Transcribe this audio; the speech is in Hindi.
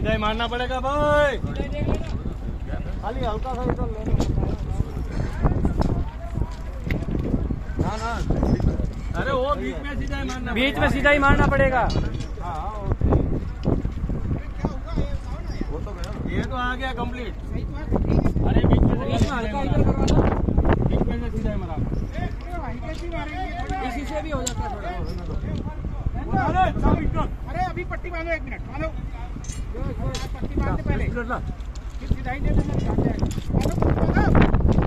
सीधा ही मारना पड़ेगा भाई, खाली हल्का सा इधर ले। ना अरे वो बीच में सीधा ही मारना, बीच में सीधा ही मारना पड़ेगा। वो तो ये तो आ गया कंप्लीट। अरे बीच में हल्का इधर करवा दो, बीच में से सीधा ही मारा, इसी से भी हो जाता है थोड़ा। अरे अभी पट्टी बांधो, 1 मिनट बांधो, पट्टी बांधते पहले फिर सीधा ही दे देना।